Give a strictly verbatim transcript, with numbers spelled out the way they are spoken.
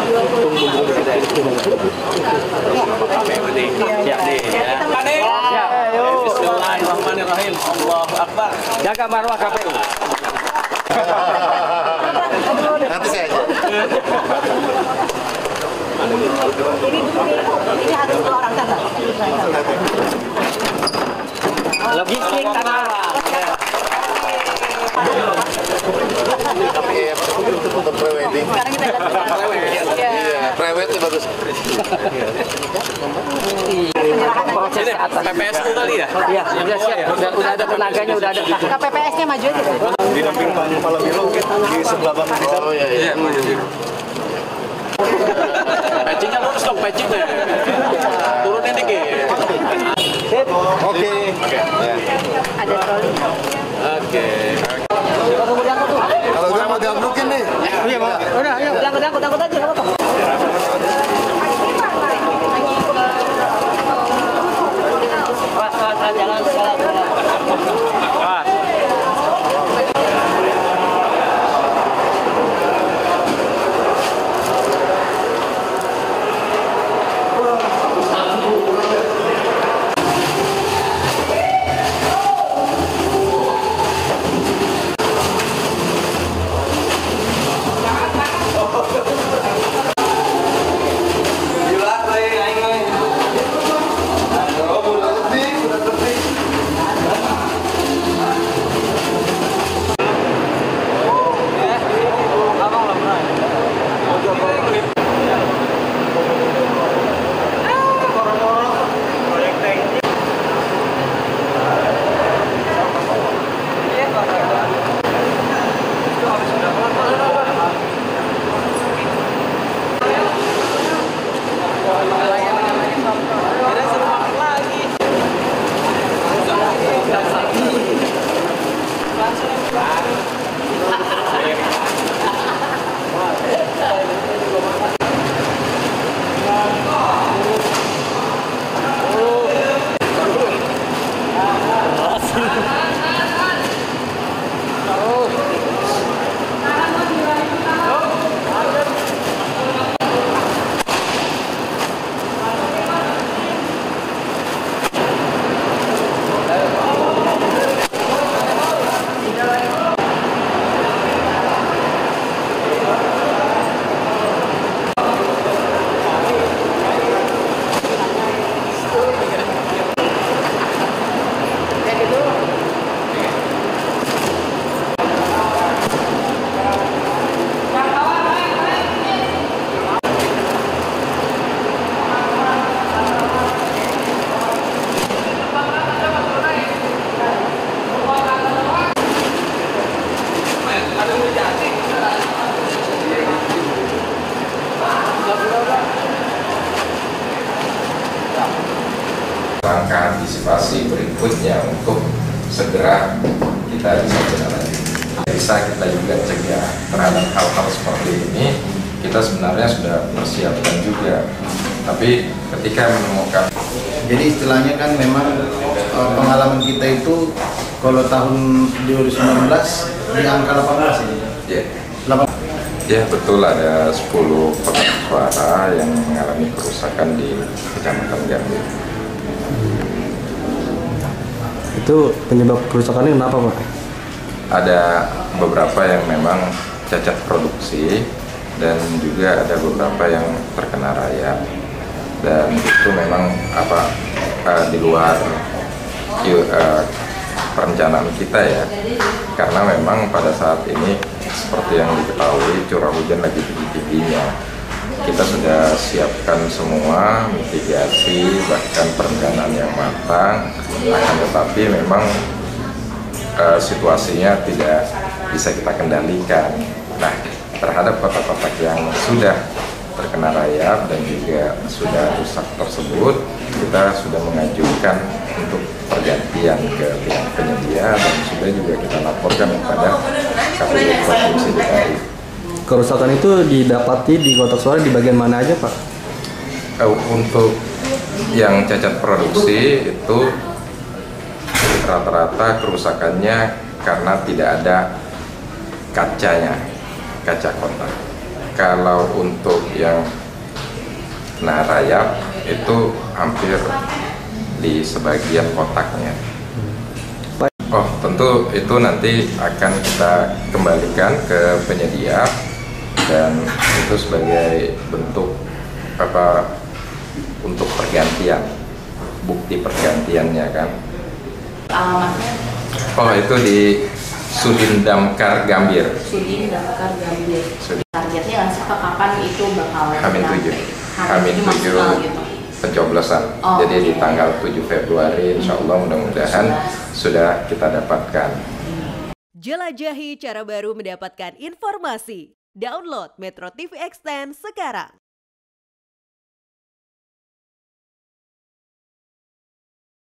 Siap nih ya. Bismillahirrahmanirrahim. Allahu Akbar. Jaga marwah K P U. Nanti saya aja. Ini ini harus dua orang kan? Logistik tanah. Untuk pre-wedding. Sekarang kita Iya, pre-wedding bagus. Proses atas P P S itu kali ya? Iya, sudah siap. Udah, udah ada tenaganya, udah ada. K P P S-nya maju aja. Didamping Pak Kepala Biro di sebelah Bang Rizal. Oh iya iya. Patchingnya lurus dong, patchingnya. Turunin dikit. Oke. Oke. Ada troli. Oke. Kalau gue mau dianggukin nih. Iya, Pak. Udah, ayo. Angkut, angkut, angkut aja, nggak apa-apa. Mas, mas, jalan, jalan, jalan. Langkah antisipasi berikutnya untuk segera kita bisa menjalani. Bisa kita juga cegah terhadap hal-hal seperti ini, kita sebenarnya sudah persiapkan juga. Tapi ketika menemukan, jadi istilahnya kan memang uh, pengalaman kita itu kalau tahun dua ribu sembilan belas di angka delapan belas ini. ya, ya betul ada sepuluh kotak suara yang mengalami kerusakan di Kecamatan Gambir. Itu penyebab kerusakannya kenapa, Pak? Ada beberapa yang memang cacat produksi dan juga ada beberapa yang terkena rayap, dan itu memang apa uh, di luar uh, perencanaan kita ya, karena memang pada saat ini seperti yang diketahui curah hujan lagi tinggi-tingginya. Kita sudah siapkan semua mitigasi bahkan perencanaan yang matang, akan tetapi memang uh, situasinya tidak bisa kita kendalikan. Nah, terhadap kotak-kotak yang sudah terkena rayap dan juga sudah rusak tersebut, kita sudah mengajukan untuk pergantian ke pihak penyedia dan sudah juga kita laporkan kepada K P U Provinsi D K I. Kerusakan itu didapati di kotak suara di bagian mana aja, Pak? Untuk yang cacat produksi itu rata-rata kerusakannya karena tidak ada kacanya, kaca kotak. kalau untuk yang kena rayap itu hampir di sebagian kotaknya. Oh, tentu itu nanti akan kita kembalikan ke penyedia dan itu sebagai bentuk apa untuk pergantian, bukti pergantiannya kan. Alamatnya Oh, itu di Sudin Damkar Gambir. Sudin Damkar Gambir. Sudin. Targetnya langsung ke kapan itu bakal Hamin tujuh, Hamin tujuh maksimal gitu. pencoblosan. Oh, Jadi di oke. tanggal tujuh Februari, insya Allah mudah-mudahan sudah kita dapatkan. Jelajahi cara baru mendapatkan informasi. Download Metro T V Extend sekarang.